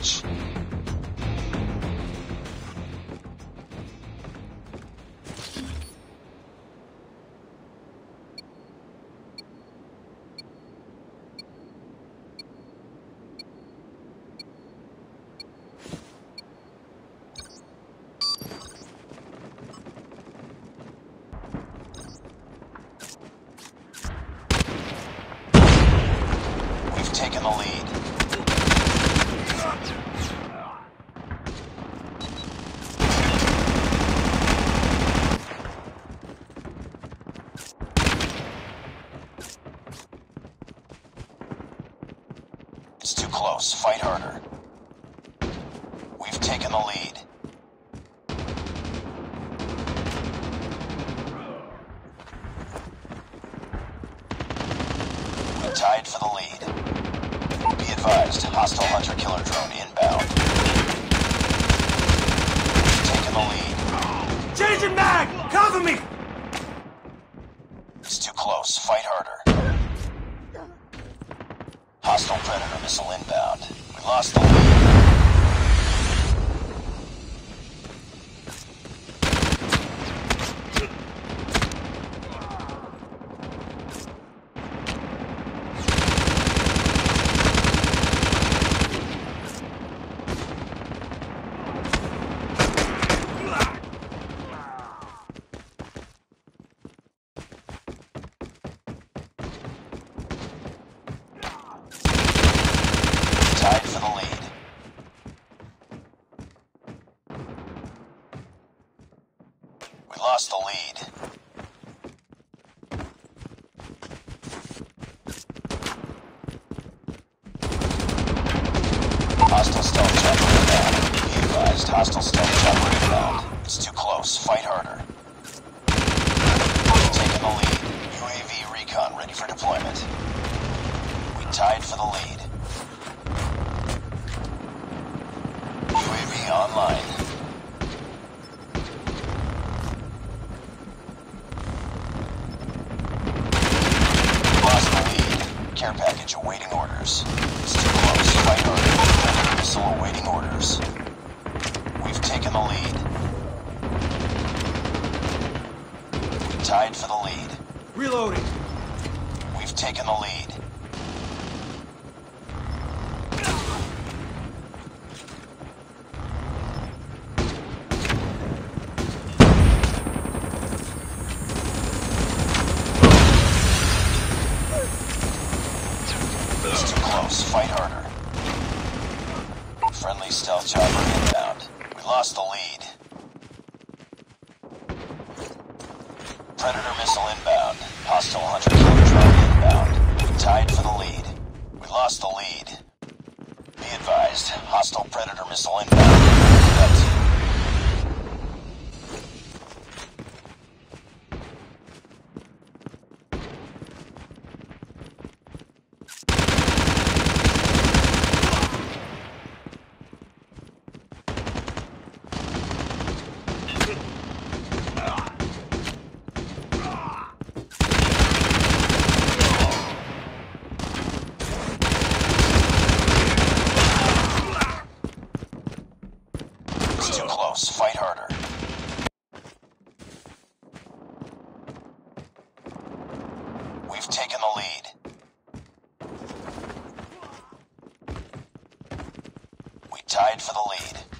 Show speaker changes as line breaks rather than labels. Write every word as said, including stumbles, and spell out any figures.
much. We've taken the lead. It's too close. Fight harder. We've taken the lead. We're tied for the lead. Be advised, hostile hunter-killer drone inbound. We've taken the lead.
Changing mag! Cover me!
It's too close. Fight harder. Hostile Predator missile inbound. We lost the lead. Tied for the lead. We lost the lead. Hostile stealth chopper inbound. Be advised, hostile stealth chopper inbound. It's too close. Fight harder. We've taken the lead. U A V recon ready for deployment. We tied for the lead. U A V online. Lost the lead. Care package awaiting orders. It's too close. Fight harder. Predator missile awaiting orders. We've taken the lead. We tied for the lead.
Reloading.
We've taken the lead. It's too close. Fight harder. Friendly stealth chopper inbound. We lost the lead. Predator missile inbound. Hostile hunter-killer drone inbound. We tied for the lead. We lost the lead. Be advised, hostile Predator missile inbound. That's It's too close. Fight harder. We've taken the lead. We tied for the lead.